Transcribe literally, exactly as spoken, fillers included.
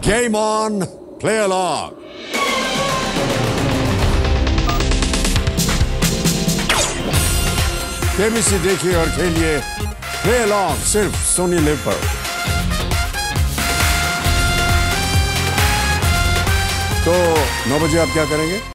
Game on, play along. KBC देखिए और खेलिए प्ले अलॉन्ग सिर्फ सोनी लिव पर। तो नौ बजे आप क्या करेंगे?